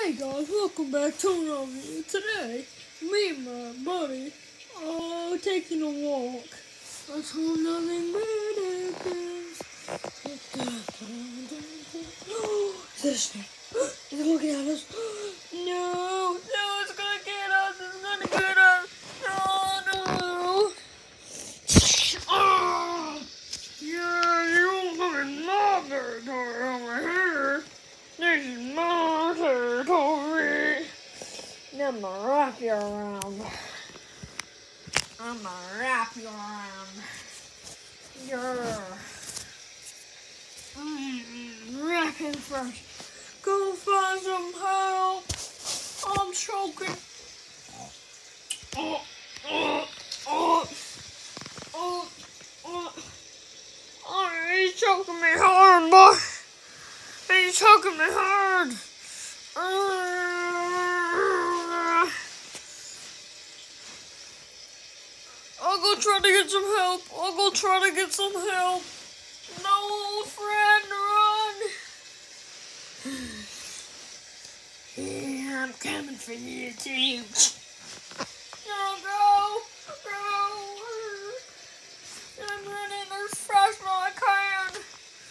Hey guys, welcome back to another video. Today, me and my buddy are taking a walk. Let's hope nothing bad happens. This thing is looking at us. No, it's gonna get us. It's gonna get us. No. Oh, yeah, you fucking mother over here. This is my territory. Now I'm gonna wrap you around. Yeah. Wrapping first. Go find some help. I'm choking. He's choking me hard, boy. He's choking me hard. I'll go try to get some help. No, friend, run. Here, I'm coming for you, too. Go. I'm running as fast as I can.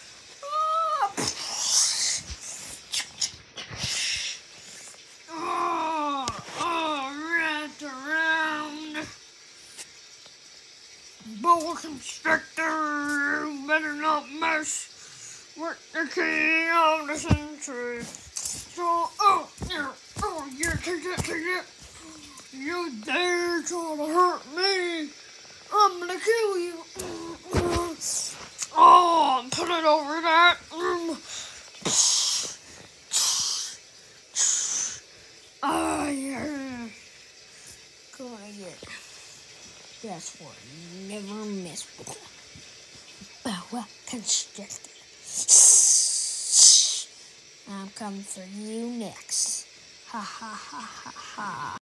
Wrapped around. Bull constrictor, you better not mess with the king of the century. So, take that. You dare try to hurt me, I'm gonna kill you. Put it over that. Yeah. Go ahead. That's what I never mess with. Boa constrictor. I'm coming for you next. Ha ha ha ha ha.